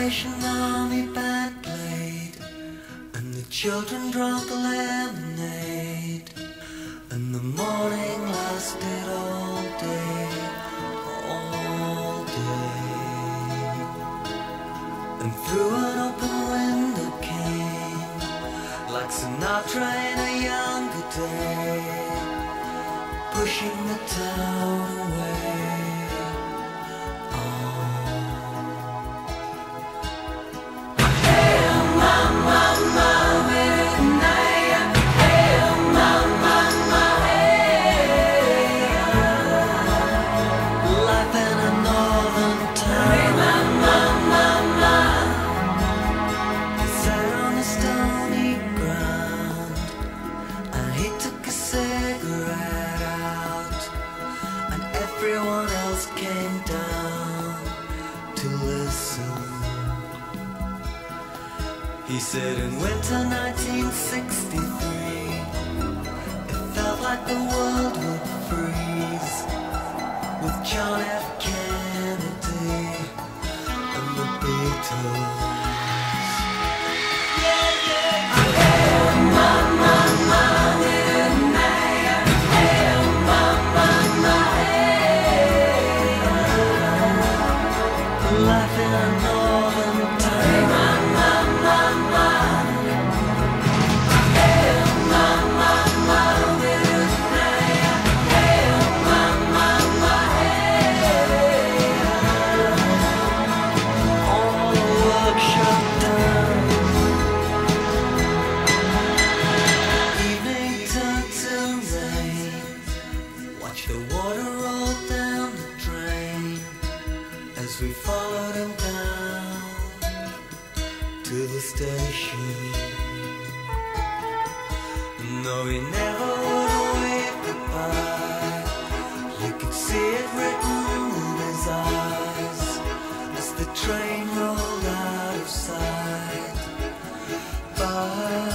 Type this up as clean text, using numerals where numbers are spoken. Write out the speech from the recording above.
Salvation Army band played, and the children drank lemonade, and the morning lasted all day, all day. And through an open window came, like Sinatra in a younger day, pushing the town away. Everyone else came down to listen. He said in winter 1963, it felt like the world would freeze, with John F. Kennedy and the Beatles. Life in a northern town. All the work shut down. Evening turned to rain. Watch the water roll down the drain as we followed him down to the station. No, he never would wave goodbye. You could see it written in his eyes as the train rolled out of sight. Bye.